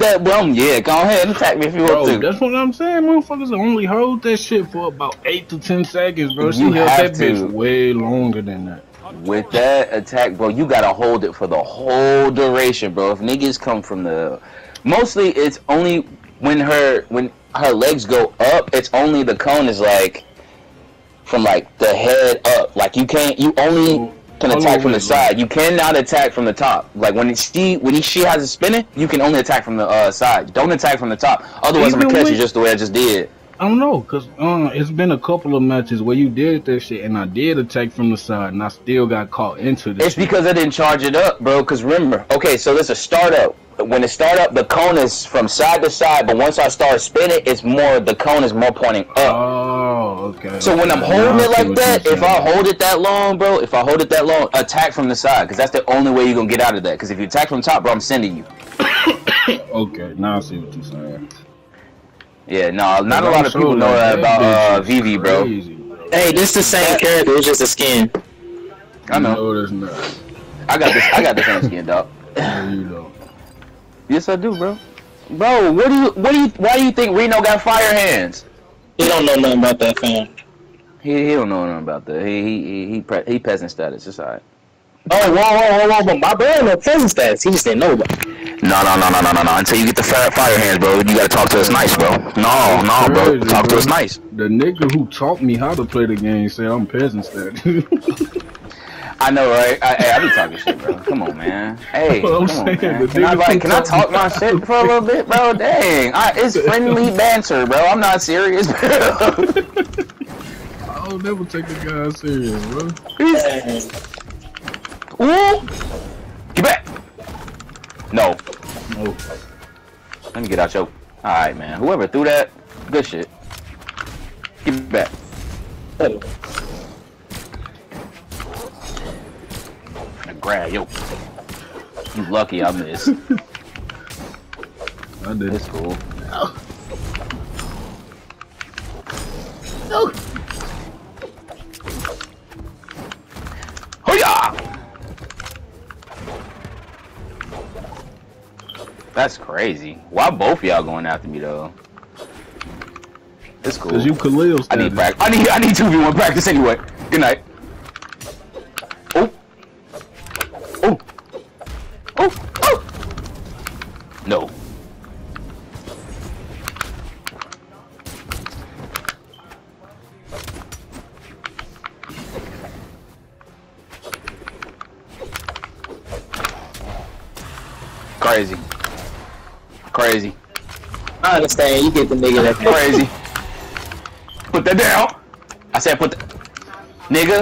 that, bro. Yeah, go ahead and attack me if you want to. That's what I'm saying. Motherfuckers only hold that shit for about 8 to 10 seconds, bro. She You held have that to. bitch way longer than that. With that attack, bro, you gotta hold it for the whole duration, bro. If niggas come from the, mostly it's only when her legs go up. It's only the cone is like from like the head up. Like you only can attack from the side. You cannot attack from the top. Like when she has it spinning, you can only attack from the side. Don't attack from the top. Otherwise, I'm gonna catch you just the way I just did. I don't know, cause it's been a couple of matches where you did that shit, and I did attack from the side, and I still got caught into this. It's because I didn't charge it up, bro. Cause remember, okay, so there's a startup. When it start up, the cone is from side to side, but once I start spinning, the cone is more pointing up. Oh, okay. So when I'm holding it like that, if I hold it that long, bro, attack from the side, cause that's the only way you're gonna get out of that. Cause if you attack from the top, bro, I'm sending you. Okay, now I see what you're saying. Yeah, no, not a lot of people know that about Vivi, bro. Hey, this the same character, it's just a skin. I know. No, there's not. I got the same skin, dog. No, you don't. Yes, I do, bro. Bro, why do you think Reno got fire hands? He don't know nothing about that, fam. He don't know nothing about that. He peasant status. It's alright. Oh, whoa, but my brother no peasant status. He just didn't know about it. No. Until you get the fire hands, bro, you gotta talk to us nice, bro. No, bro. Talk to us nice. The nigga who taught me how to play the game said I'm peasant status. I know, right? I be talking shit, bro. Come on, man. Hey, come on, man. Can I talk my shit for a little bit, bro? Dang. It's friendly banter, bro. I'm not serious, bro. I'll never take a guy serious, bro. Ooh! Get back! No. Let me get out your... Alright, man. Whoever threw that, good shit. Get back. Grab, yo. You lucky I missed. I did. It's cool. No. Hoo-yah! That's crazy. Why both y'all going after me though? It's cool. Cause you Khalil. I need practice. I need 2v1 practice anyway. Good night. Oh. No. Crazy. I understand. You get the nigga that crazy. Put that down. I said put the nigga.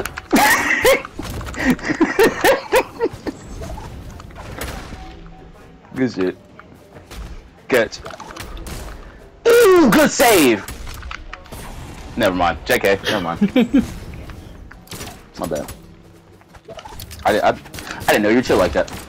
Good shit. Catch. Ooh, good save. Never mind. JK. Never mind. My bad. I didn't know you were chill like that.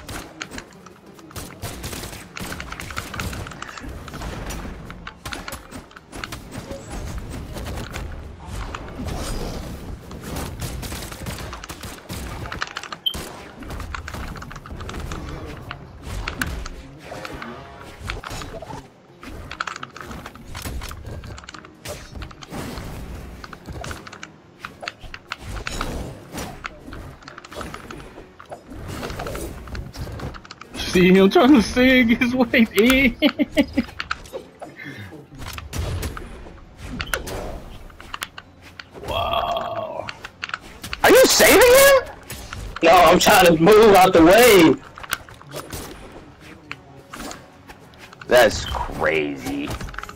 See him trying to sing his way in. Wow. Are you saving him? No, I'm trying to move out the way. That's crazy.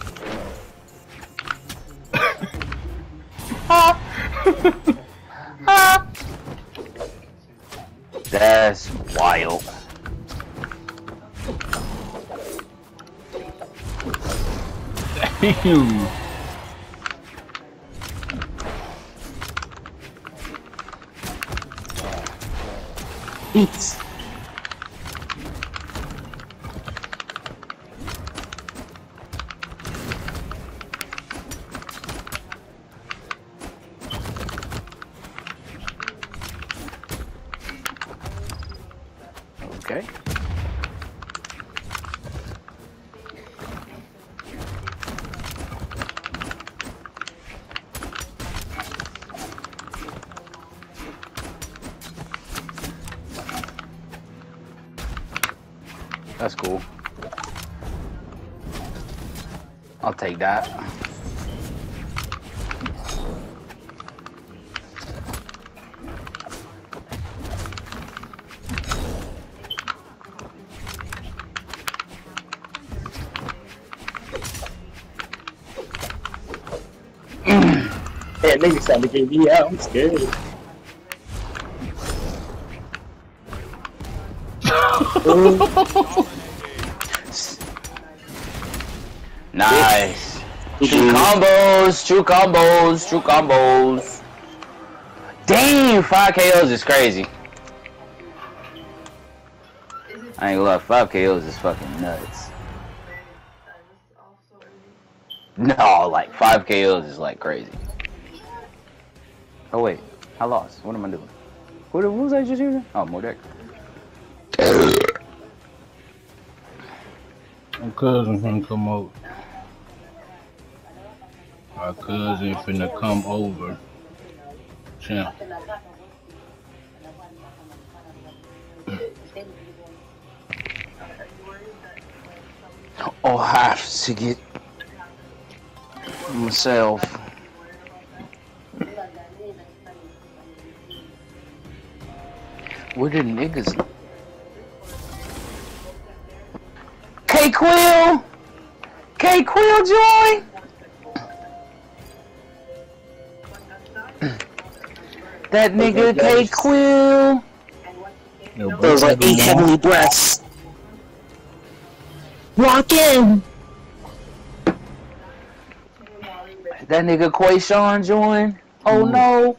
That's wild. Damn. Eats. Okay. That's cool. I'll take that. Yeah, niggas trying to get me out. I'm scared. Nice. True combos, true combos, true combos. Damn, 5 KOs is crazy. I ain't gonna lie, 5 KOs is fucking nuts. No, like 5 KOs is like crazy. Oh wait, I lost. What am I doing? What was I just using? Oh, more deck. My cousin finna come over. My cousin finna come over. Champ. Oh, I have to get myself. Where the niggas? K-Quill! K-Quill join! That nigga K-Quill! Those are 8 heavenly breaths. Walk in! That nigga Quayshawn join? Oh no!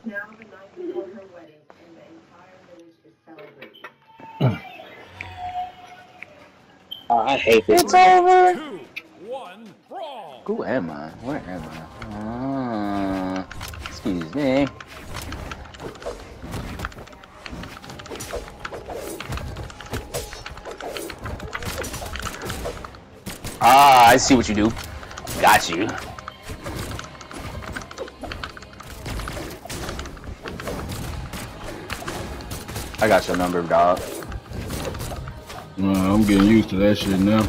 Oh, I hate this. It's over! 2, 1, brawl! Who am I? Where am I? Excuse me. Ah, I see what you do. Got you. I got your number, dog. I'm getting used to that shit now.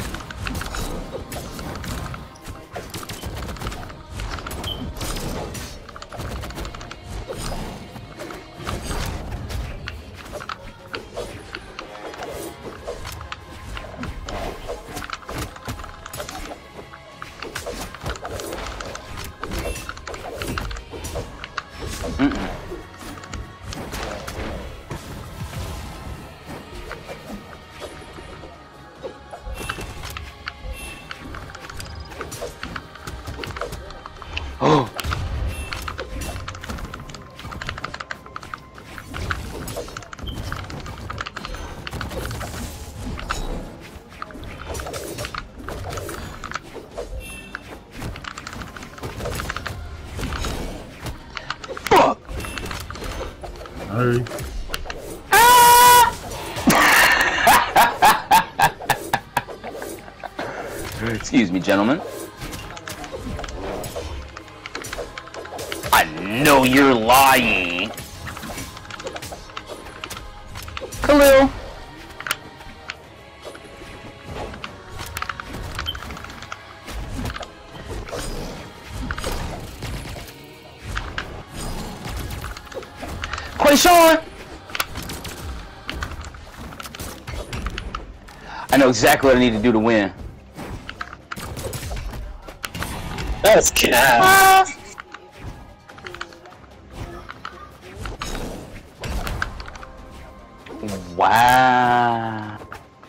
Oh. Fuck. Hurry. Excuse me, gentlemen. I know you're lying. Khalil. Quayshawn. I know exactly what I need to do to win. That's cat. Wow.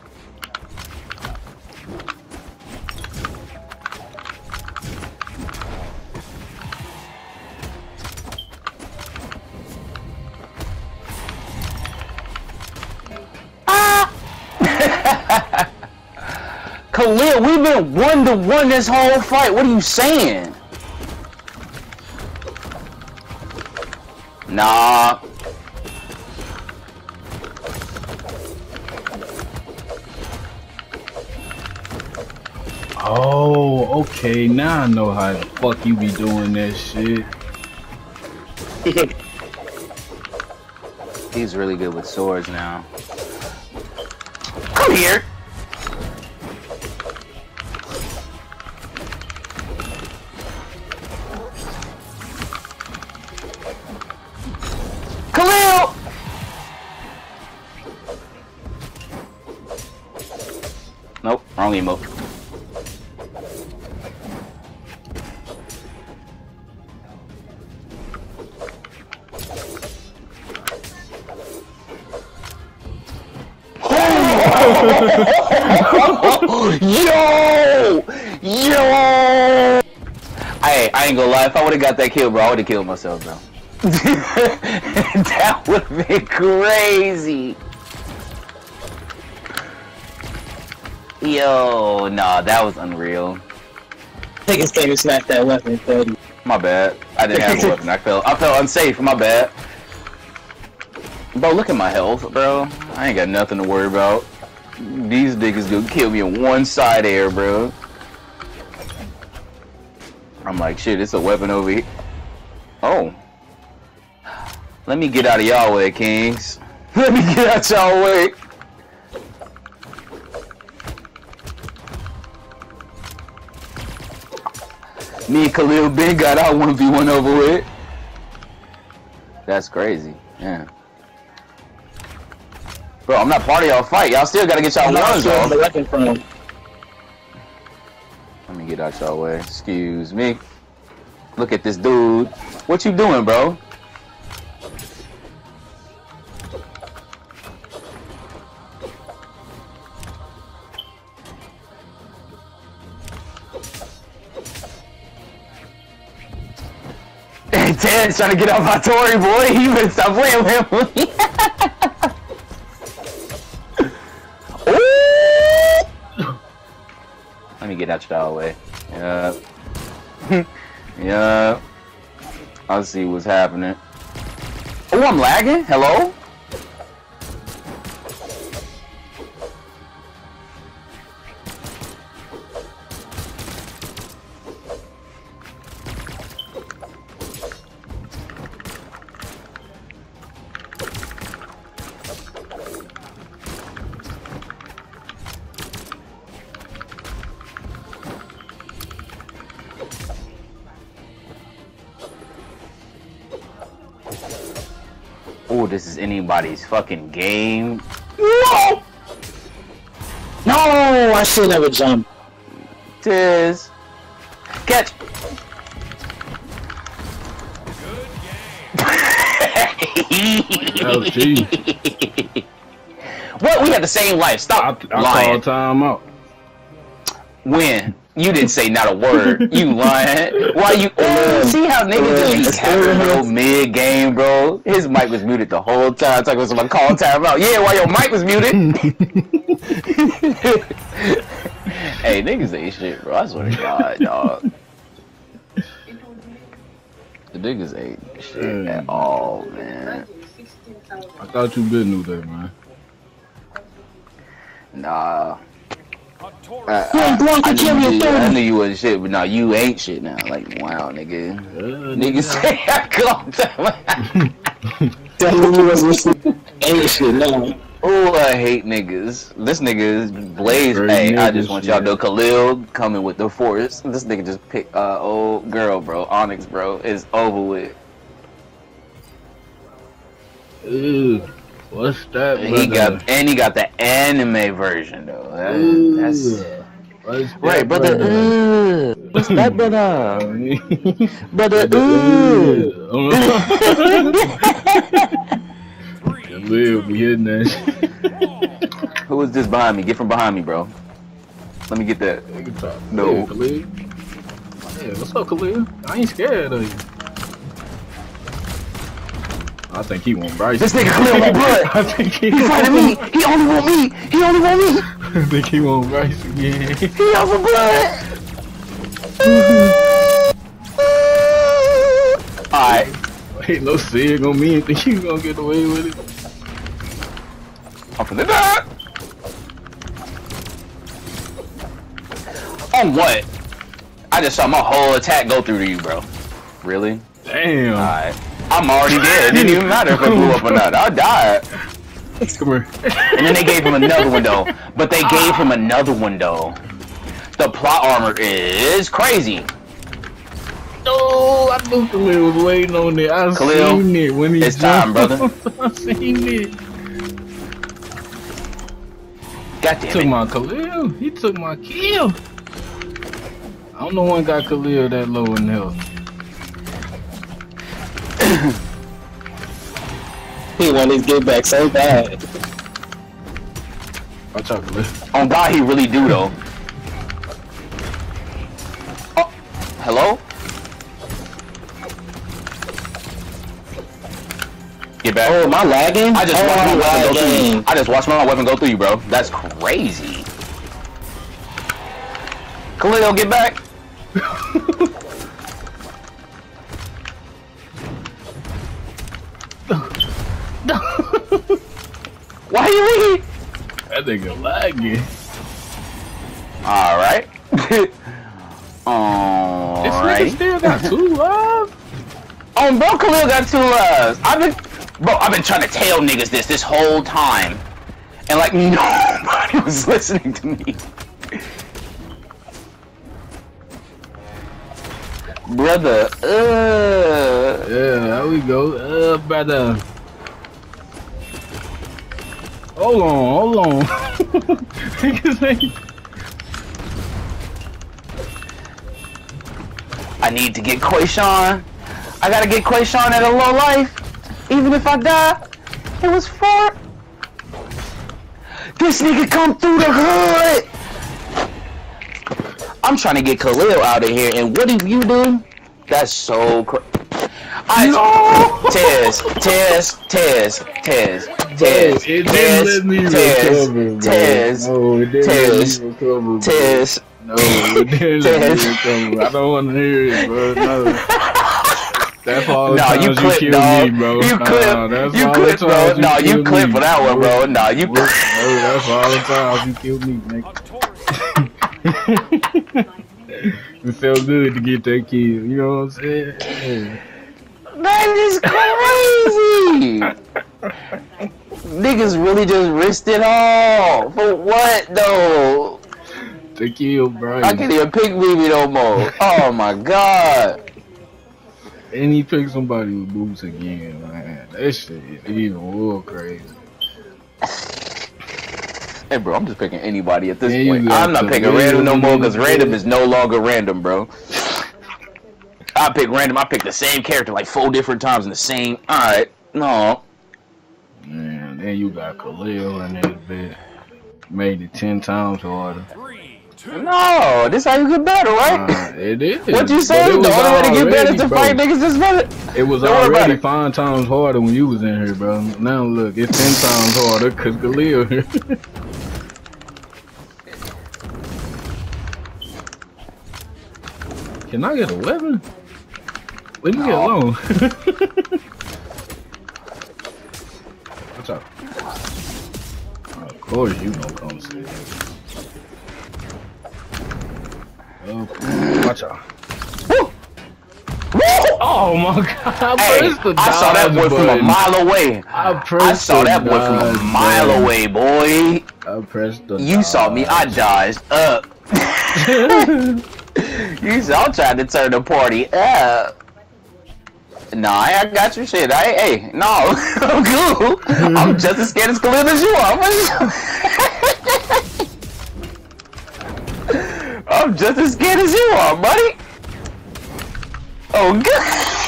Khalil, we've been 1-1 this whole fight. What are you saying? Nah. Oh, okay. Now I know how the fuck you be doing that shit. He's really good with swords now. Come here. Wrong emote. Yo! Yo! I ain't gonna lie, if I would've got that kill, bro, I would've killed myself, bro. That would've been crazy. Yo, nah, that was unreal. Take his game and smash that weapon, 30. My bad. I didn't have a weapon. I felt unsafe. My bad. Bro, look at my health, bro. I ain't got nothing to worry about. These niggas gonna kill me in one side air, bro. I'm like, shit, it's a weapon over here. Oh. Let me get out of y'all way, kings. Let me get out y'all way. Me and Khalil Ben got our 1v1 over with. That's crazy. Yeah. Bro, I'm not part of y'all fight. Y'all still gotta get y'all ones off. Let me get out y'all way. Excuse me. Look at this dude. What you doing, bro? Hey, Ted's trying to get off my Tory, boy. You better stop playing with me. Let me get out y'all way. Yeah. Yeah. I'll see what's happening. Oh, I'm lagging? Hello? Oh, this is anybody's fucking game. No! No! I should never jump. Tiz. Catch! Oh, gee. What? We had the same life. Stop I lying. called time out. When? You didn't say not a word. You lying. Why you? See how niggas just be capping, bro, mid-game, bro? His mic was muted the whole time. Talking about somebody call time out. Yeah, why your mic was muted? Hey, niggas ain't shit, bro. I swear to God, dog. The niggas ain't shit at all, man. I thought you been knew that, man. Nah. I knew you wasn't shit, but nah, you ain't shit now. Like, wow, nigga. Niggas say I called time. Ain't shit now. Oh, I hate niggas. This nigga is Blaze. Hey, I just want y'all to know Khalil coming with the force. This nigga just picked old girl, bro. Onyx, bro. Is over with. Ew. What's that? He got the anime version though. That's right, brother. What's that, brother? Brother. Live, we hitting that. Who is this behind me? Get from behind me, bro. Let me get that. No. Yeah, Khalil. Hey, what's up, Khalil? I ain't scared of you. I think he want Bryce. This nigga Khalil my blood. I think he fighting me. He only want me. He only want me. I think he want Bryce again. He out for blood. Alright. Ain't no sig on me and think you gonna get away with it. I'm finna die. On what? I just saw my whole attack go through to you, bro. Really? Damn. Alright. I'm already dead. It didn't even matter if I blew up or not. I died. Come here. And then they gave him another window. But they gave him another window. The plot armor is crazy. Oh, I knew Khalil was waiting on it. I seen it when he it's time, brother. I seen it. God He damn took it. my Khalil. He took my kill. I don't know one got Khalil that low in health. He wanted to get back so bad. Watch out, Khalil. On God, he really do though. Oh, hello? Get back. Oh, am I lagging? I just watched my I'm weapon go through you. lagging. I just watched my weapon go through you, bro. That's crazy. Khalil, get back. Why you leave? That nigga lagging. Alright. This nigga Alright. still got 2 lives. Oh, bro, Khalil got 2 lives. I've been trying to tell niggas this whole time. And like, nobody was listening to me. Brother, Yeah, there we go. Brother. Hold on. I need to get Quayshawn. I gotta get Quayshawn at a low life. Even if I die, it was for... This nigga come through the hood! I'm trying to get Khalil out of here, and what did you do? That's so crazy. Tez. It didn't let me recover, bro. No, it didn't let me recover, bro. Tez. No, it didn't let me recover. I don't want to hear it, bro. No. That's all the times you killed me, bro. You clip, bro. No, you clip for that one, bro. No, you clip. That's all the times you killed me, nigga. It felt good to get that kill, you know what I'm saying? That is crazy! Niggas really just risked it all. For what, though? To kill Brian. I can't even pick Mimi no more. Oh my god. And he picked somebody with boots again, man. That shit is even more crazy. Hey, bro, I'm just picking anybody at this Yeah, point. I'm not picking random no more because random is no longer random, bro. I pick random. I pick the same character like 4 different times in the same. Alright, no. Man, then you got Khalil in this bit. Made it 10 times harder. 3, 2. No, this how you get better, right? It is. What you say? The only way to get better is to fight niggas this better. It was already 5 times harder when you was in here, bro. Now look, it's 10 times harder because Khalil here. Can I get a weapon? Leave me alone. Watch out. Of course you gonna come see me. Watch out. Woo! Woo! Oh my god, Hey, I saw that boy from a mile away. I saw that boy from a mile away, boy. I pressed the You saw me, I dodged up. You saw I'm trying to turn the party up. Nah, I got your shit. Hey, no, I'm cool. I'm just as scared as Khalil as you are. I'm just as scared as you are, buddy. Oh, God.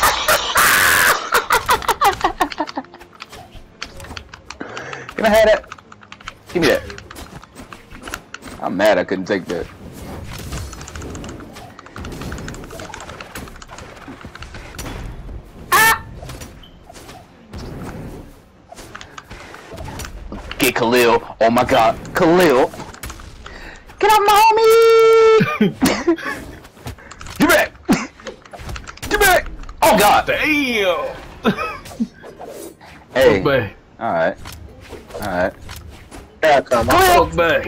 Can I have that? Give me that. I'm mad I couldn't take that. Get Khalil. Oh my god. Khalil. Get off my homie! Get back! Get back! Oh god! Damn! Hey. Back. Alright. Alright. Yeah, come on. Fuck back.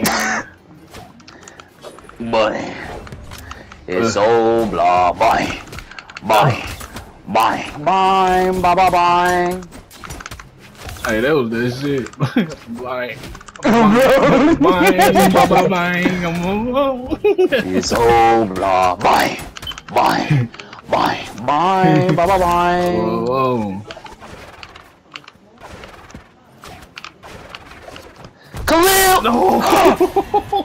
Boy. It's so blah bye. Bye. Bye. Bye. Bye bye bye. Hey, that was that shit. Like, it's so blah bye. Bye. Bye. Bye. Bye bye bye. Whoa. Khalil! No!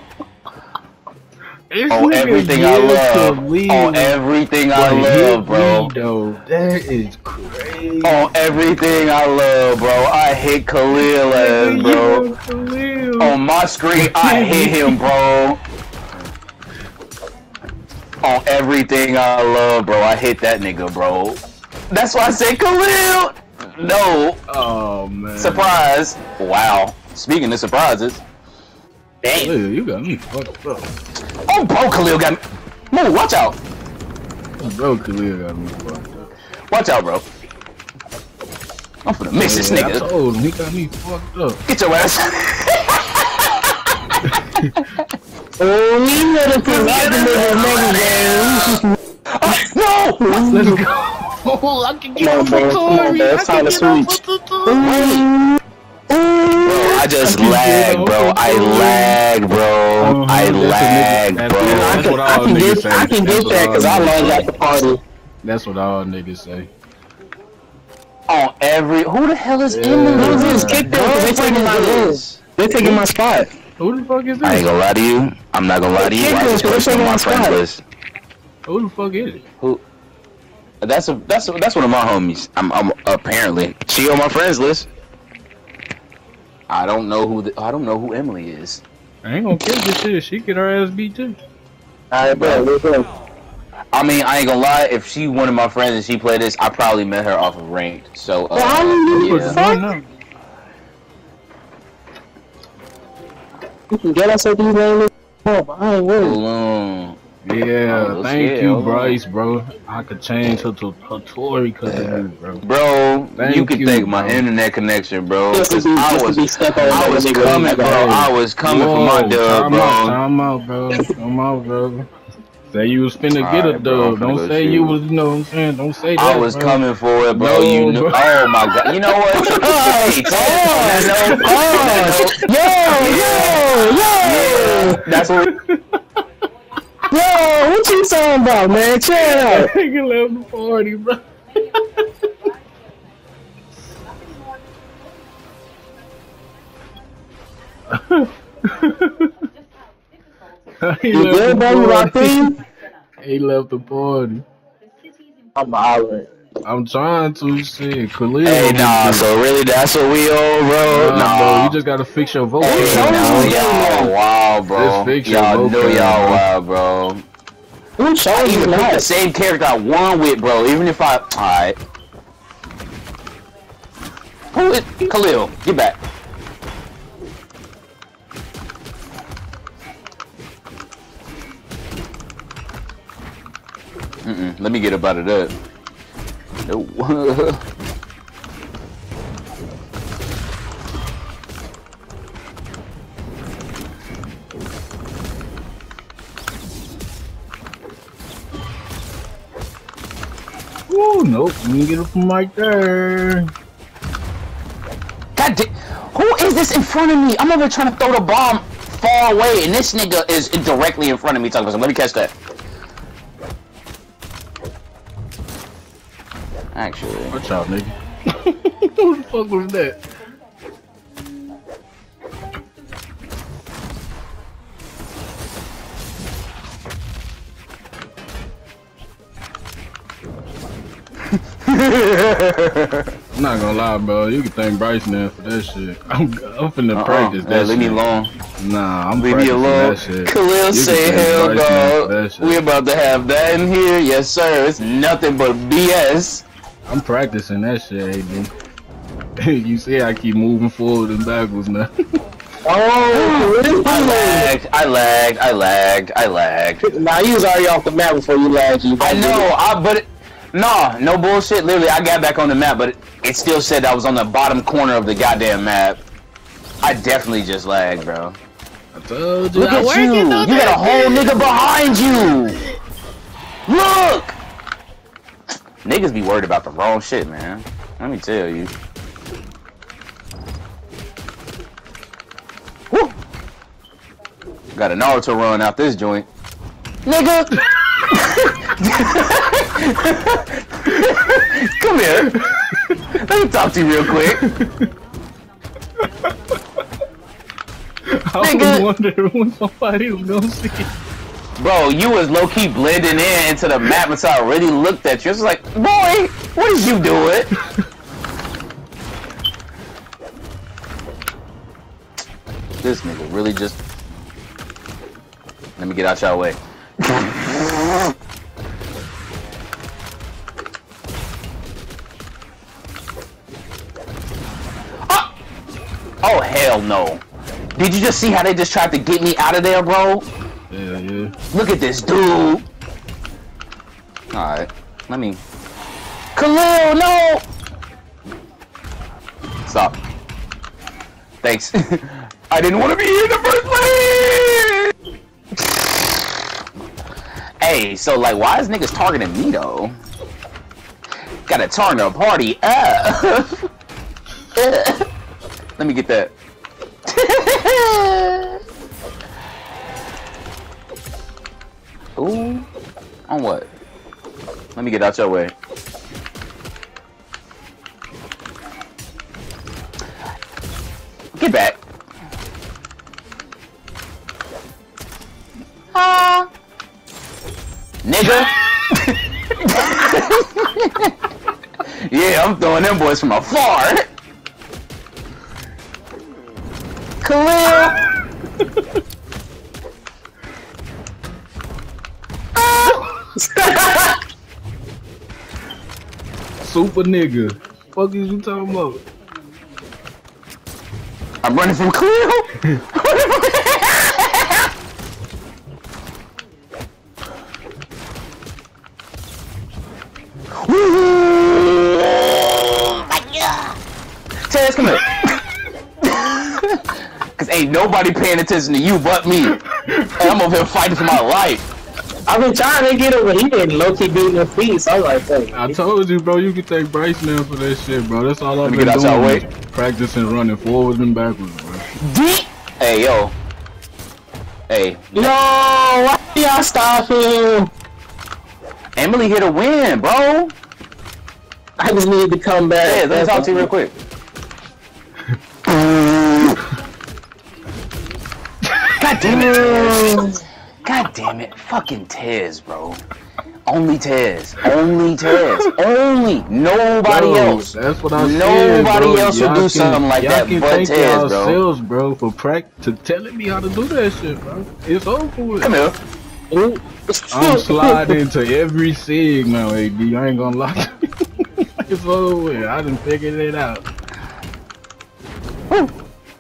On everything I love. On everything I love, bro. That is crazy. On everything I love, bro. I hit Khalil ass, bro. On my screen, I hit him, bro. On everything I love, bro. I hit that nigga, bro. That's why I said Khalil. No. Oh man. Surprise. Wow. Speaking of surprises. Dang. Khalil, you got me fucked up. Oh, bro, Khalil got me. Move, watch out. Bro, Khalil got me fucked up. Watch out, bro. I'm finna miss this nigga. I told him, he got me fucked up. Get your ass. Oh, we would have provided the No! Let's go. Oh, I can get off the Tory. It's time to switch. Bro, I just lag, bro. I lag, bro. I lag, bro. I can get that because I love at the party. That's what all niggas say. On every... Who the hell is in the Who's this? Kick them because they taking my list. They taking my spot. Who the fuck is this? I ain't gonna lie to you. I'm not gonna lie to you. I just put on my friends list. Who the fuck is it? Who? That's one of my homies. I'm apparently she on my friends list. I don't know who Emily is. I ain't gonna kill this shit. She get her ass beat too. Alright, bro. I mean, I ain't gonna lie. If she one of my friends and she played this, I probably met her off of ranked. So, yeah. You can get us at these names. Oh, I ain't worried. Yeah, thank you, Bryce, bro. I could change her to Tory because of you, bro. Bro, you could thank my internet connection, bro. I was coming, bro. I was coming for my dub, bro. Time out, bro. Say you was finna get a dub. Don't say you was, you know what I'm saying? Don't say that. I was coming for it, bro. You know, oh my god. You know what? Yo. That's what. Yo, what you talking about, man? Chill out. Nigga left the party, bro. You good, bro? You locked in? He left the party. I'm hollering. I'm trying to see Khalil. Hey, nah, so really that's what we on, bro? Nah, bro, you just gotta fix your vocal. Y'all wild, bro. Y'all know y'all wild, bro. Who showed you that? The same character I won with, bro. Even if I... Alright. Who is... Khalil, get back. Let me get up out of that. No. Ooh, nope. Let me get it from right there. God damn. Who is this in front of me? I'm over trying to throw the bomb far away, and this nigga is directly in front of me talking about something. Let me catch that. Actually. Watch out, nigga. Who the fuck was that? I'm not gonna lie, bro. You can thank Bryce now for that shit. I'm finna practice that shit. Leave me alone. Nah, I'm leave me alone. That shit. Khalil say hell no. We about to have that in here. Yes, sir. It's nothing but BS. I'm practicing that shit, AD. You see I keep moving forward and backwards now. Oh, I lagged. Nah, you was already off the map before you lagged. I know, but no bullshit. Literally, I got back on the map, but it still said I was on the bottom corner of the goddamn map. I definitely just lagged, bro. I told you. Look at you. You got a whole nigga behind you. Look. Niggas be worried about the wrong shit, man. Let me tell you. Woo! Got a Naruto run out this joint. Nigga! Come here. Let me talk to you real quick. was wondering when somebody was gonna see it. Bro, you was low-key blending in into the map until I really looked at you. It's like, boy, what is you doing? This nigga really just... Let me get out your way. Oh, hell no. Did you just see how they just tried to get me out of there, bro? Yeah. Look at this dude. Alright, let me... Khalil, no! Stop. Thanks. I didn't want to be here in the first place! Hey, so like, why is niggas targeting me though? Gotta turn the party up. Let me get that. Ooh. On what? Let me get out your way. Get back. Nigga. Yeah, I'm throwing them boys from afar. Khalil. Super nigga. Fuck is you talking about? I'm running from Khalil. Taz, come here. Cause ain't nobody paying attention to you but me. And I'm over here fighting for my life. I've been trying to get him, but he didn't low-key beating the feet, so I was like, hey. I told you, bro, you can take Bryce now for that shit, bro. That's all I've been get out your way. doing. Practicing running forwards and backwards, bro. Hey, yo. Hey. Yo, why y'all stop him? Emily here to win, bro. I just need to come back. Yeah, let me talk to you real quick. God damn it. God damn it. Fucking Tez, bro. Only Tez. Only Tez. Only. Nobody else. That's what I said, Nobody else will do something like that but Tez, bro. Bro, for telling me how to do that shit, bro. It's over with. Come here. I'm sliding into every sig now, AD. I ain't gonna lie to you. It's over with. I done figured it out. Woo.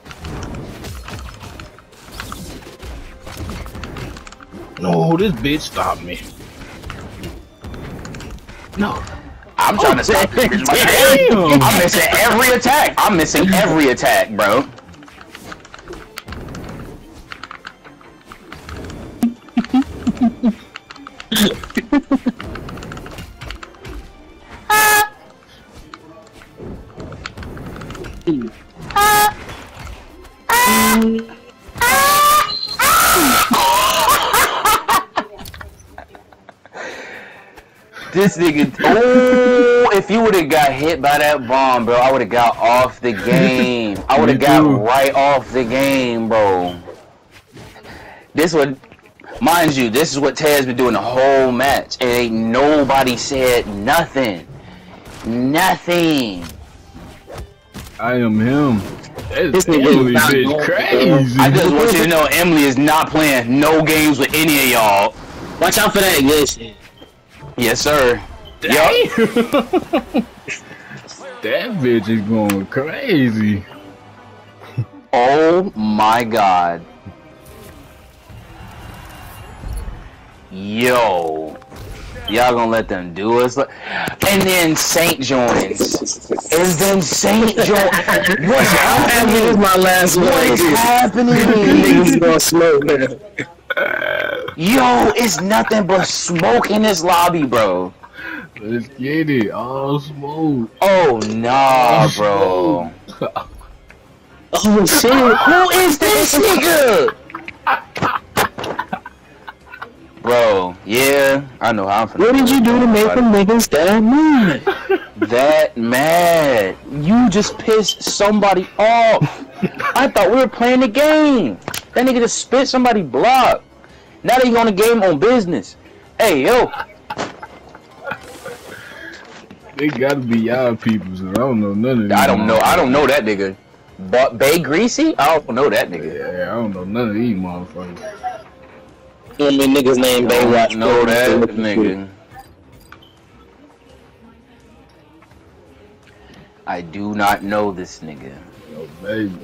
No, this bitch stopped me. No. I'm trying to stop this. I'm missing every attack. I'm missing every attack, bro. This nigga, oh, if you would have got hit by that bomb, bro, I would have got off the game. I would have got right off the game, bro. This would, mind you, this is what Ted's been doing the whole match, and ain't nobody said nothing. Nothing. I am him. This Emily bitch crazy. I just want you to know Emily is not playing no games with any of y'all. Watch out for that good shit. Yes, sir. Yup. That bitch is going crazy. Oh my god. Yo. Y'all gonna let them do us? And then Saint joins. And then Saint joins. What's happening? This is my last one. What is happening? Niggas gonna smoke, man. Yo, it's nothing but smoke in this lobby, bro. Let's get it. All smoke. Oh, nah, bro. Oh, shit. Who is this nigga? Bro, yeah, I know how I'm finna. What did you do to make them niggas that mad? That mad. You just pissed somebody off. I thought we were playing the game. That nigga just spit somebody block. Now they on the game on business. Hey, yo. They gotta be y'all people, so I don't know none of these. I don't know that nigga. But Bay Greasy? I don't know that nigga. Yeah, I don't know none of these motherfuckers. You know what niggas named Baywatch? Know that nigga. I do not know this nigga. Oh, baby.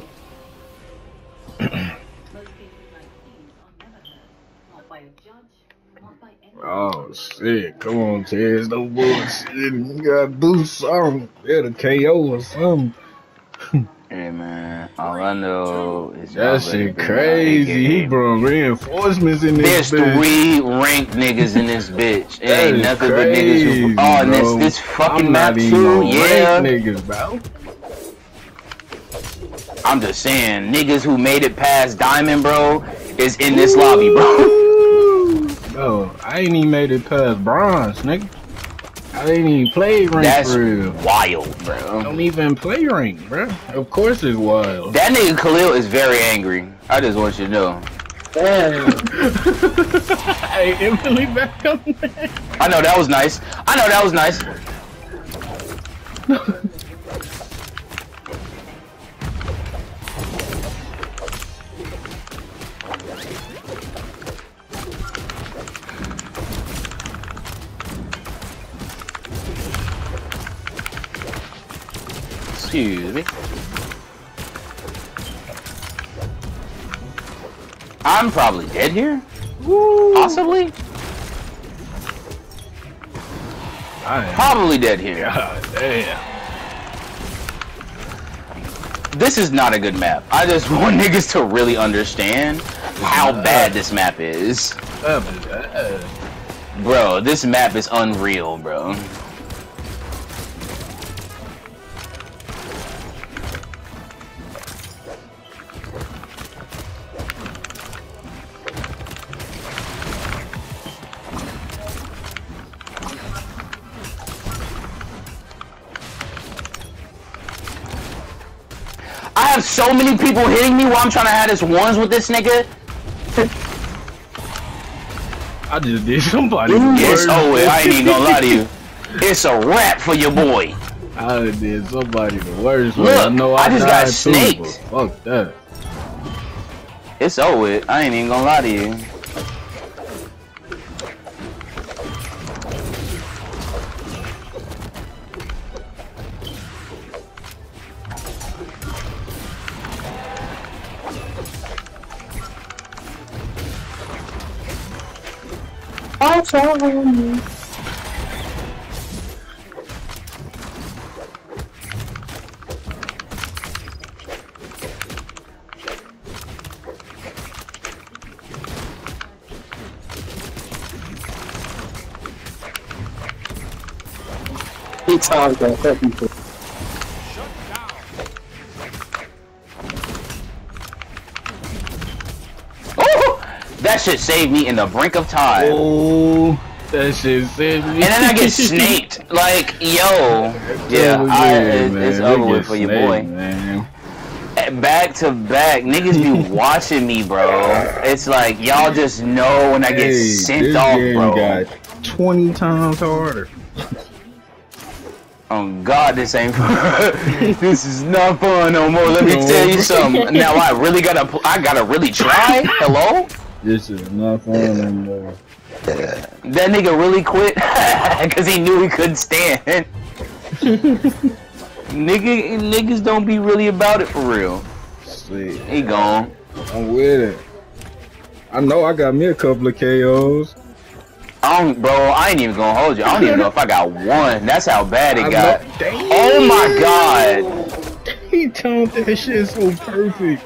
Oh shit, come on, Tez, no bullshit. You gotta do something. Get a KO or something. Hey man, all I know is that shit crazy. He brought reinforcements in this bitch. There's 3 ranked niggas in this bitch. It ain't nothing but niggas who. Oh, and this fucking map too. Yeah. Niggas, bro. I'm just saying, niggas who made it past Diamond, bro, is in this lobby, bro. Bro, I ain't even made it past Bronze, nigga. I ain't even play rank. That's for real. Wild, bro. I don't even play rank, bro. Of course it's wild. That nigga Khalil is very angry. I just want you to know. Damn. Hey, Emily back on there. I know that was nice. I know that was nice. Excuse me. I'm probably dead here. Woo. Possibly. Probably dead here. God damn. This is not a good map. I just want niggas to really understand how bad this map is. Bro, this map is unreal, bro. I have so many people hitting me while I'm trying to have this ones with this nigga. I just did somebody. It's over. I ain't even gonna lie to you. It's a wrap for your boy. I did somebody the worst. Look, I know I just got snaked. Fuck that. It's over. I ain't even gonna lie to you. Big times gonna hurt people. That shit saved me in the brink of time. Oh, that shit saved me. And then I get snaked. Like, yo. Yeah, it's over with for your boy. Man. Back to back. Niggas be watching me, bro. It's like, y'all just know when I get sent off, bro. Got 20 times harder. Oh God, this ain't fun. This is not fun no more. Let me tell you something. Now I gotta really try. Hello? This is not fun anymore. That nigga really quit because he knew he couldn't stand. Niggas don't be really about it for real. Sweet. He gone. I'm with it. I know I got me a couple of KOs. Bro, I ain't even gonna hold you. I don't even know if I got one. That's how bad it got. Oh my God. He timed that shit so perfect.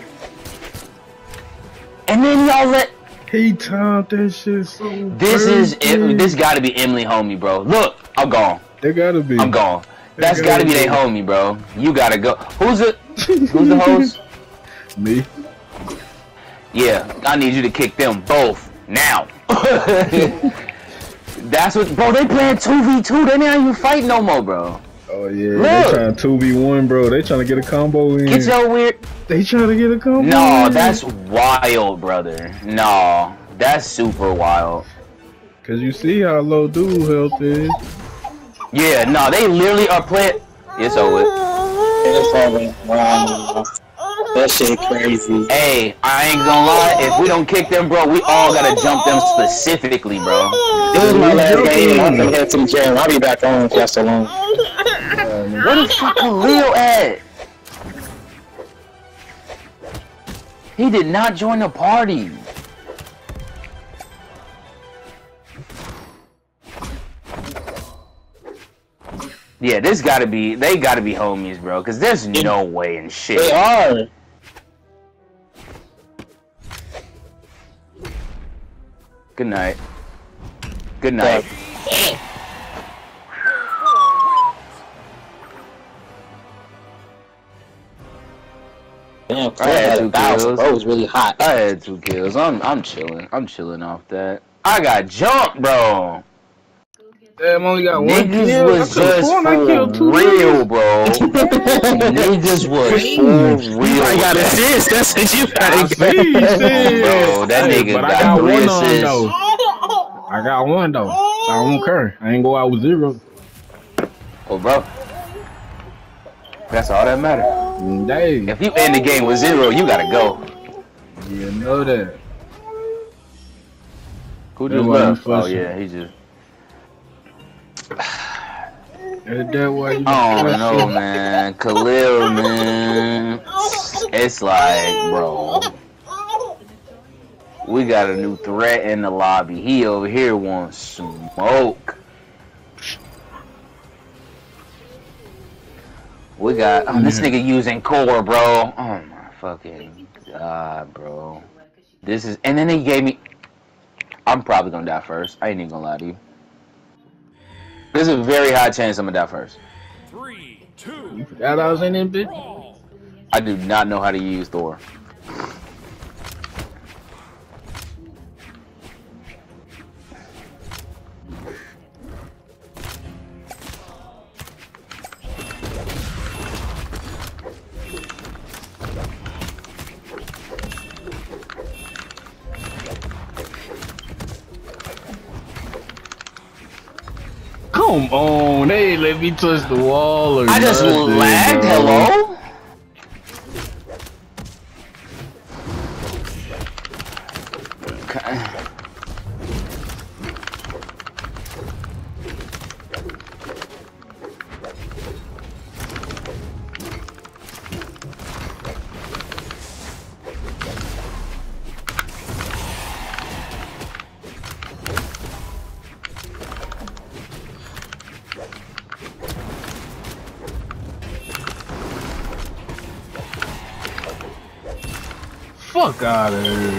And then y'all let. He timed that shit so perfect. This gotta be Emily homie, bro. Look, I'm gone. They gotta be. I'm gone. That's gotta be their homie, bro. You gotta go. Who's the host? Me. Yeah, I need you to kick them both now. That's what, bro. They playing 2v2. They not even fighting no more, bro. Oh yeah, they trying to 2v1, bro. They trying to get a combo in. Get your weird. They trying to get a combo. No, in. that's wild, brother. No, that's super wild. Cause you see how low dude health is. Yeah, no, they literally are playing. It's over. It's over. Wow. That shit crazy. Hey, I ain't gonna lie. If we don't kick them, bro, we all gotta jump them specifically, bro. This is my last game. I'm gonna head to the gym. I'll be back on if y'all so long. Where the fuck Khalil at? He did not join the party. Yeah, they gotta be homies, bro, cause there's no way in shit. They are. Good night. Good night. Damn, I had 2 kills. Bro, it was really hot. I had 2 kills. I'm chilling. I'm chilling off that. I got jumped, bro. Damn, only got 1 Niggas kill. was just for real, bro. Niggas was for real. I got assists. That's what you got. Bro, that nigga got 3 assists. I got 1 though. I don't care. I ain't go out with 0. Oh, bro. That's all that matters. Dang. If you end the game with 0, you gotta go. You know that. Who just left? Oh yeah, he just. That why you I don't know, man. Khalil, man. It's like, bro. We got a new threat in the lobby. He over here wants smoke. We got this nigga using core, bro. Oh my fucking god, bro. This is, and then he gave me. I'm probably gonna die first. I ain't even gonna lie to you. There's a very high chance I'm gonna die first. 3, 2. You forgot I was in them bitch? I do not know how to use Thor. Come on, they ain't let me touch the wall or I just nothing, lagged, bro. hello? Okay. Fuck out of here.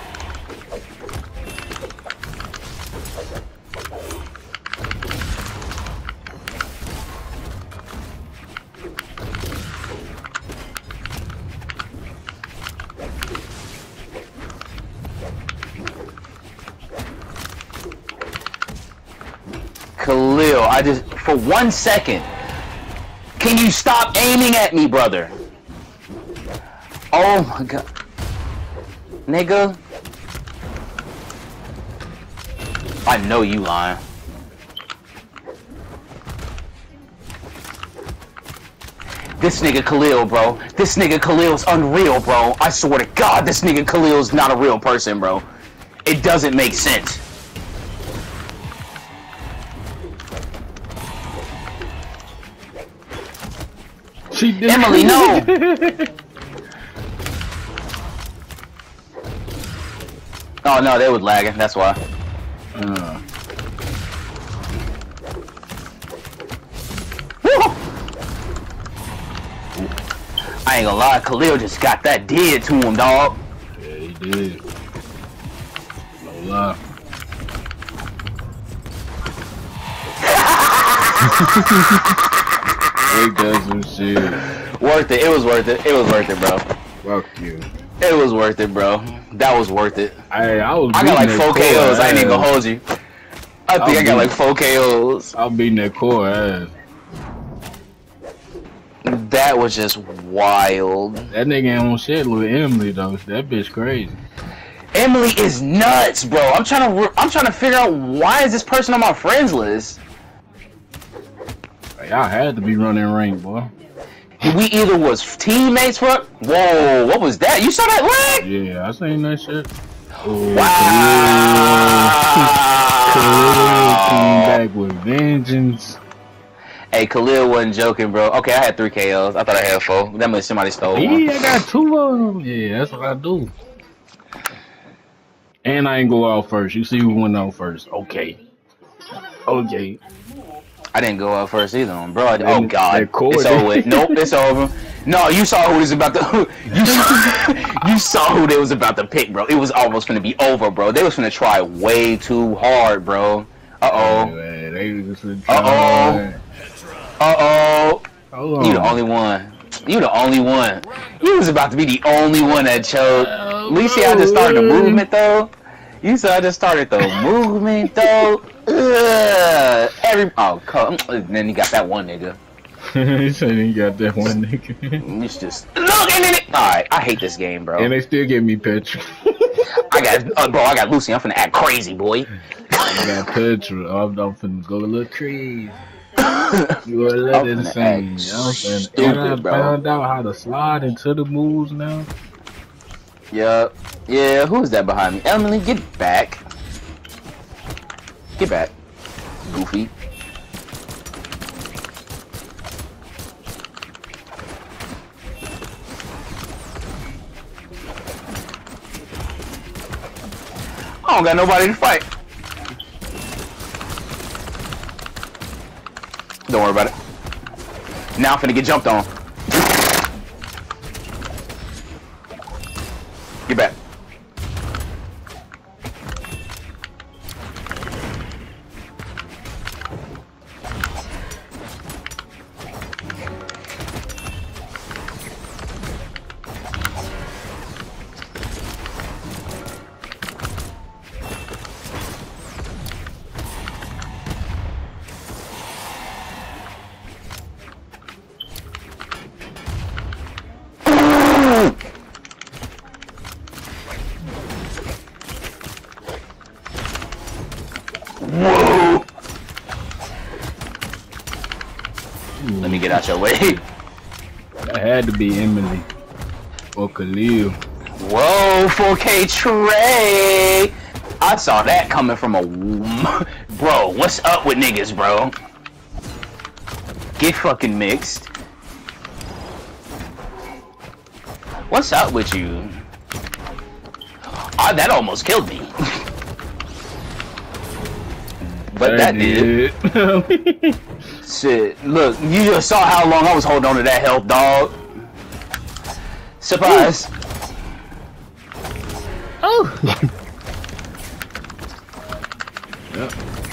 Khalil, I just, for 1 second, can you stop aiming at me, brother? Oh my god. Nigga. I know you lying. This nigga Khalil, bro. This nigga Khalil's unreal, bro. I swear to God, this nigga Khalil's not a real person, bro. It doesn't make sense. She did. Emily, no! Oh no, they was lagging, that's why. I ain't gonna lie, Khalil just got that dead to him, dog. Yeah, he did. No lie. He does some shit. Worth it, it was worth it. It was worth it, bro. Fuck you. It was worth it, bro. That was worth it. I got like 4 KOs, I ain't even gonna hold you. I think I got like 4 KOs. I'm beating that core ass. That was just wild. That nigga ain't on shit with Emily though. That bitch crazy. Emily is nuts, bro. I'm trying to figure out why is this person on my friends list. Y'all had to be running rank, boy. We either was teammates for. Whoa, what was that? You saw that leg? Yeah, I seen that shit. Oh, Wow. Khalil came back with vengeance. Hey, Khalil wasn't joking, bro. Okay, I had 3 KOs. I thought I had 4. That means somebody stole one. Yeah, I got 2 of them. Yeah, that's what I do. And I ain't go out first. You see who went out first. Okay. Okay. I didn't go out first either, bro. Oh God, it's over. Nope, it's over. No, you saw who was about to. You saw who they was about to pick, bro. It was almost gonna be over, bro. They was gonna try way too hard, bro. Uh oh. You the only one. You the only one. You was about to be the only one that chose. At least see, I just started the movement though. You said I just started the movement though. Then you got that one nigga. He said he got that one nigga. It's just look in it. Alright, I hate this game, bro. And they still give me Petra. I got Lucy. I'm finna act crazy, boy. I got Petra. I'm finna go a little crazy. You a little insane. I found out how to slide into the moves now. Yeah. Yeah, who's that behind me? Emily, get back. Get back. Goofy. I don't got nobody to fight. Don't worry about it. Now I'm finna get jumped on. Get back. Whoa! Let me get out your way. That had to be Emily or Khalil. Whoa, 4K Trey! I saw that coming from a bro. What's up with niggas, bro? Get fucking mixed. What's up with you? That almost killed me. But that did. Shit, look, you just saw how long I was holding on to that health, dog. Surprise. Oh. Yep.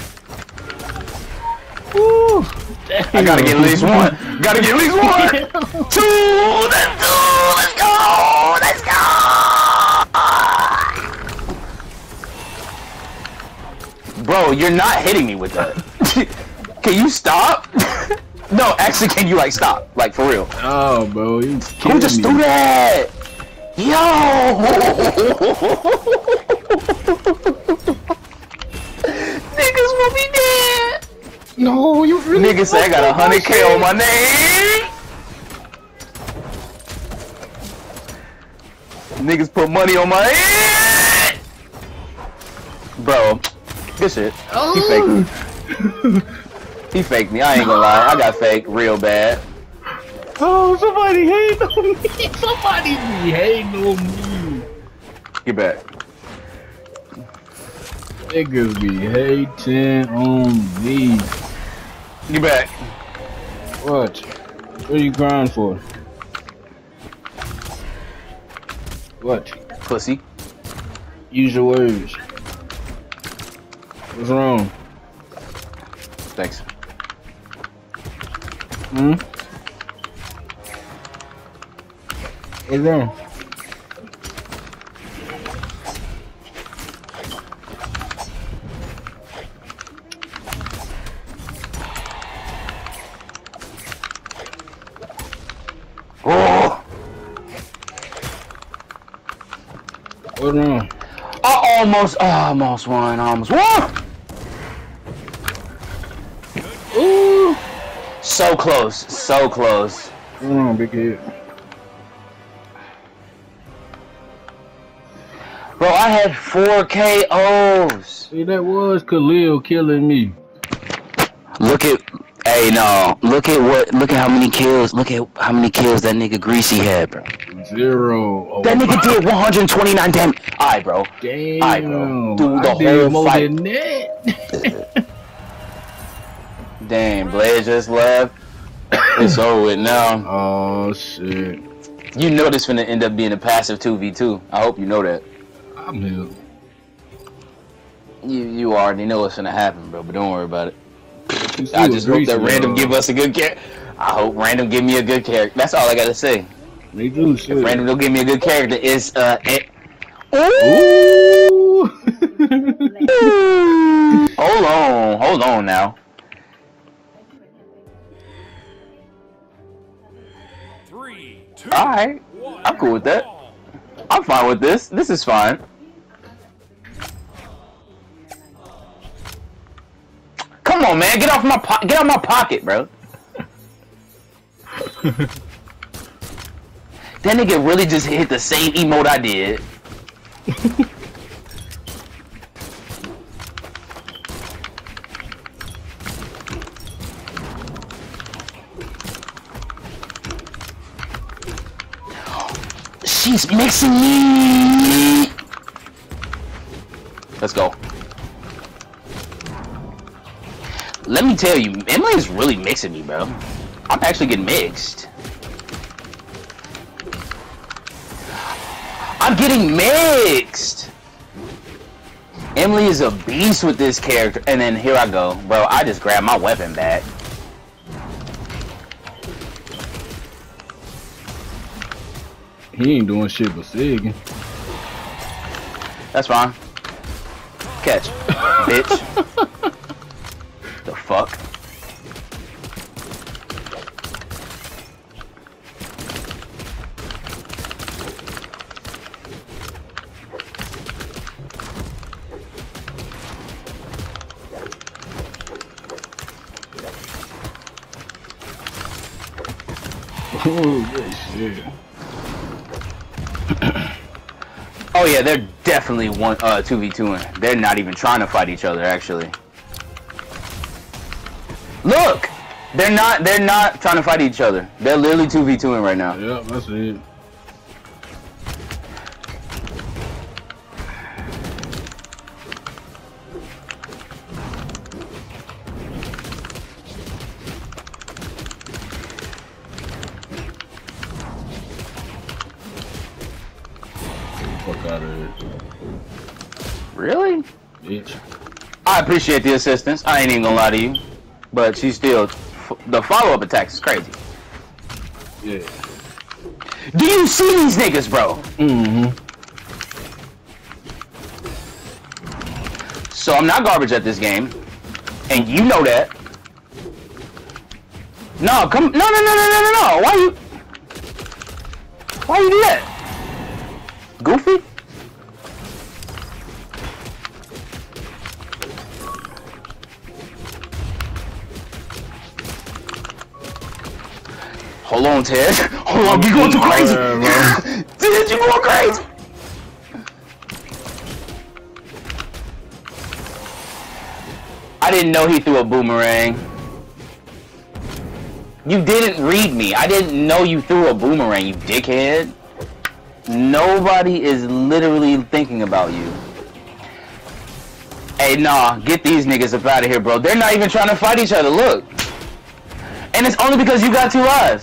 Woo. I gotta get at least one. Gotta get at least one. 2. Let's go. Let's go. Let's go. Bro, you're not hitting me with that. Can you stop? No, actually, can you like stop? Like for real? Oh, bro, you who just threw that? Yo! Niggas will be dead. No, you really. Niggas say I got 100K on my name. Niggas put money on my head. Bro. Good shit. Oh. He faked me. He faked me. I ain't gonna lie. I got faked real bad. Oh, somebody hating on me. Somebody be hating on me. Get back. Niggas be hating on me. Get back. What? What are you crying for? What? Pussy. Use your words. What's wrong? Thanks. Hmm? What's wrong? Oh! Hold on. I almost won. Ooh. So close. So close. Hold on, big head. Bro, I had 4 KOs. See, that was Khalil killing me. Look at how many kills that nigga Greasy had, bro. 0. Oh, That nigga did 129 damage. Alright, bro. Damn. Alright, bro. Through the I did whole more fight. than that. Damn, Blaze just left. It's over with now. Oh shit. You know this finna end up being a passive 2v2. I hope you know that. I'm here. You already know what's gonna happen, bro, but don't worry about it. I just hope that Random give us a good character. I hope Random give me a good character. That's all I gotta say. Me too, shit. If Random don't give me a good character, it's Ooh. Hold on now. 3, 2, Alright. 1. I'm cool with that. Brawl. I'm fine with this. This is fine. Come on, man. Get off my pocket, bro. That nigga really just hit the same emote I did. She's mixing me. Let's go. Let me tell you, Emily is really mixing me, bro. I'm actually getting mixed. I'm getting mixed. Emily is a beast with this character. And then here I go. Bro, I just grabbed my weapon back. He ain't doing shit but sigging. That's fine. Catch. Bitch. The fuck? Oh, good shit. Oh yeah, they're definitely 2v2ing. They're not even trying to fight each other, actually. Look! They're not trying to fight each other. They're literally 2v2ing right now. Yep, that's it. Fuck out of here. Really? Bitch. I appreciate the assistance. I ain't even gonna lie to you. But she's still... The follow-up attacks is crazy. Yeah. Do you see these niggas, bro? Mm-hmm. So I'm not garbage at this game. And you know that. No, come... No. Why you do that? Goofy? Hold on, Ted. Hold on, you going too crazy. Ted, you going crazy. I didn't know he threw a boomerang. You didn't read me. I didn't know you threw a boomerang, you dickhead. Nobody is literally thinking about you. Hey, nah, get these niggas up out of here, bro. They're not even trying to fight each other, look. And it's only because you got 2 eyes.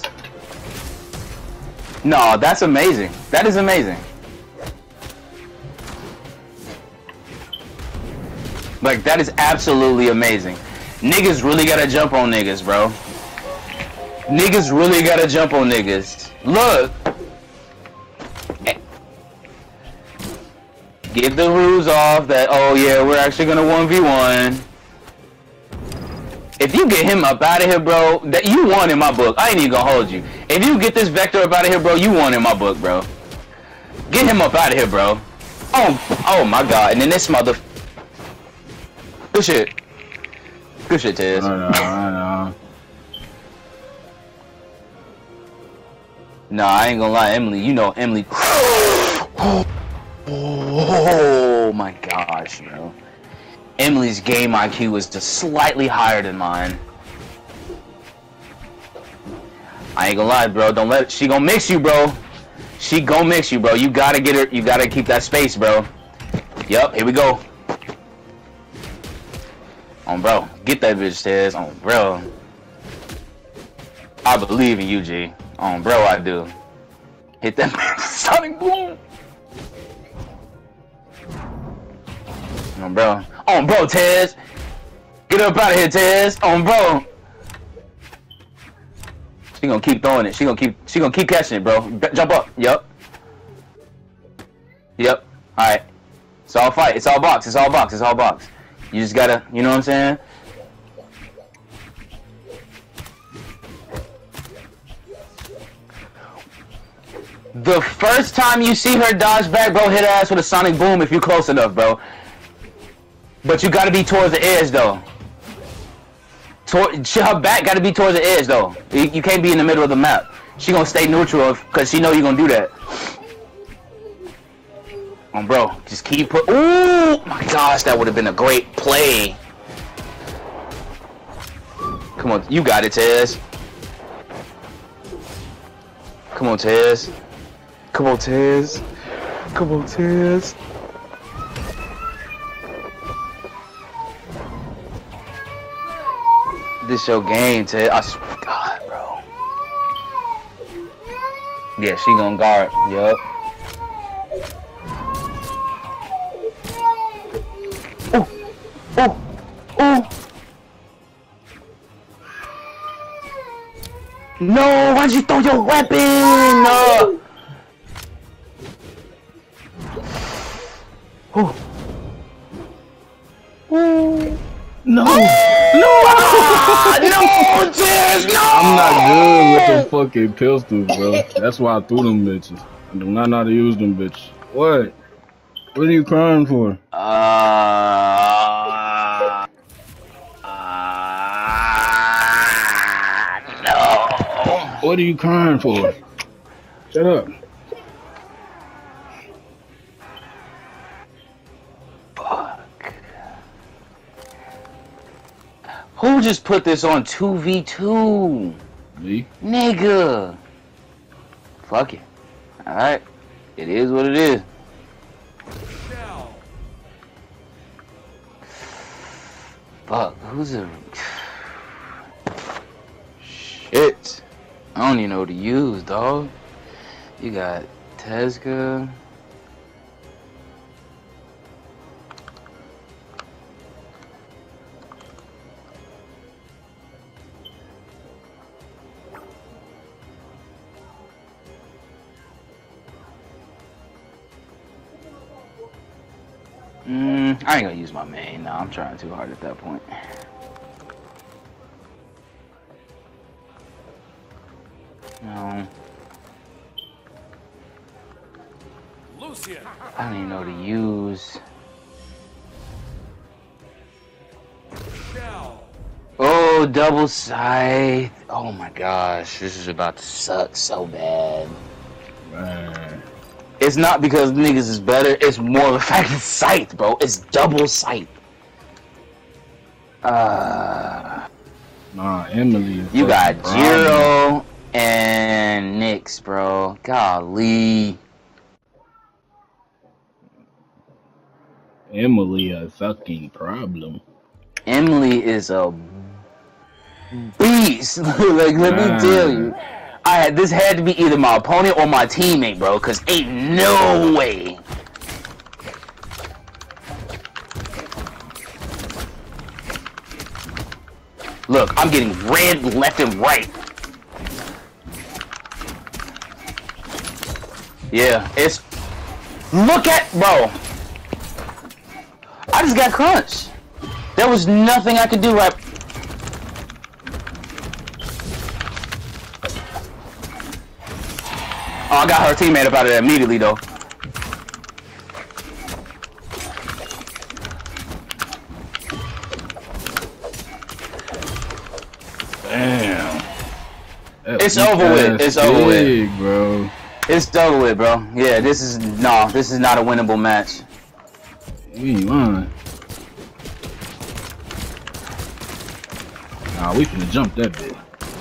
No, that's amazing. That is amazing. Like, that is absolutely amazing. Niggas really gotta jump on niggas, bro. Niggas really gotta jump on niggas. Look. Get the ruse off that, oh yeah, we're actually gonna 1v1. If you get him up out of here, bro, that you won in my book. I ain't even gonna hold you. If you get this Vector up out of here, bro, you won in my book, bro. Get him up out of here, bro. Oh my God. And then this mother. Good shit. Good shit, Tez. I know. Nah, I ain't gonna lie, Emily. You know Emily. Oh my gosh, bro. Emily's game IQ is just slightly higher than mine. I ain't gonna lie, bro. Don't let she gonna mix you, bro. She gonna mix you, bro. You gotta get her. You gotta keep that space, bro. Yup, here we go. Bro, get that bitch, Tez. Bro. I believe in you, G. Bro, I do. Hit that sonic boom. Bro. Bro, Tez. Get up out of here, Tez. Bro. She gonna keep throwing it. She gonna keep catching it, bro. Jump up. Yup. Alright. It's all fight. It's all box. It's all box. It's all box. You just gotta, you know what I'm saying? The first time you see her dodge back, bro, hit her ass with a sonic boom if you're close enough, bro. But you gotta be towards the edge, though. Her back gotta be towards the edge, though. You can't be in the middle of the map. She gonna stay neutral because she know you're gonna do that. Bro, just keep put. Ooh, my gosh, that would have been a great play. Come on, you got it, Tez. Come on, Tez. Come on, Tez. Come on, Tez. This your game, Tez. I swear to God, bro. Yeah, she gonna guard. Yup. Oh! No! Why'd you throw your weapon? No! Oh! No! No, Tez, no! I'm not good with the fucking pistols, bro. That's why I threw them bitches. I do not know how to use them bitches. What? What are you crying for? No. What are you crying for? Shut up. Fuck. Who just put this on 2v2? Me? Nigga. Fuck it. Alright. It is what it is. Fuck, who's a... Shit. I don't even know what to use, dog. You got Tezca. I ain't gonna use my main. No, I'm trying too hard at that point. No. I don't even know what to use. Oh, double scythe. Oh my gosh, this is about to suck so bad. Man. It's not because niggas is better, it's more the fact it's scythe, bro. It's double scythe. Nah, Emily. You got Jiro and Nyx, bro. Golly. Emily a fucking problem. Emily is a beast. Like, let me tell you. This had to be either my opponent or my teammate, bro, cause ain't no way. Look, I'm getting red left and right. Yeah, it's... Look at... Bro. I just got crunched. There was nothing I could do right... Oh, I got her teammate up out of there immediately though. Damn. It's over with. It's over with, bro. It's over with, bro. Yeah, this is not a winnable match. You ain't lying. Nah, we finna jump that bit.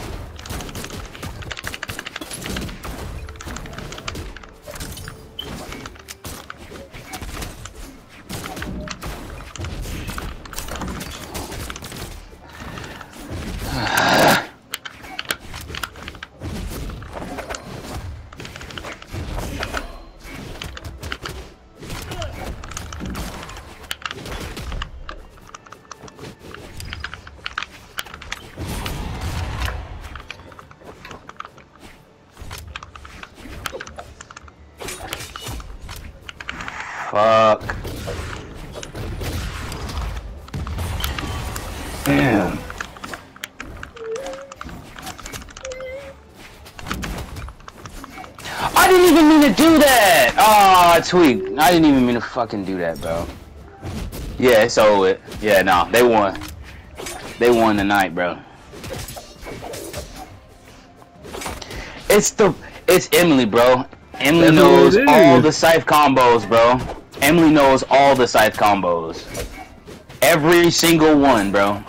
Fuck. Damn. I didn't even mean to do that! Oh, I tweaked. I didn't even mean to fucking do that, bro. Yeah, it's over with. Yeah, no, they won. They won tonight, bro. It's Emily, bro. Emily knows all the scythe combos, bro. Emily knows all the scythe combos. Every single one, bro.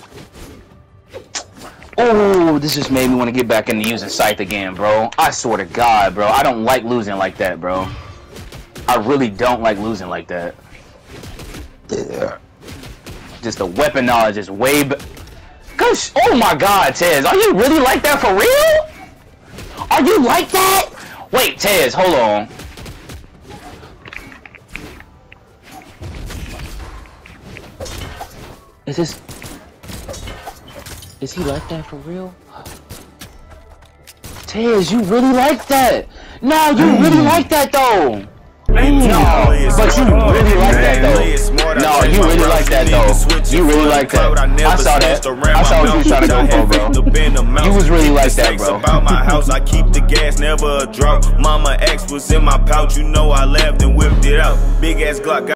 Oh, this just made me want to get back into using scythe again, bro. I swear to God, bro. I don't like losing like that, bro. I really don't like losing like that. Yeah. Just the weapon knowledge is way Gosh, oh my God, Tez. Are you really like that for real? Are you like that? Wait, Tez, hold on. Is he like that for real? Tez, you really like that? No, you really like that though. No, but you really like that though. No, you really like that though. You really like that. I saw that. I saw what you was trying to go for, bro. You was really like that, bro. About my house, I keep the gas, never a drop. Mama X was in my pouch, you know I laughed and whipped it out. Big ass Glock.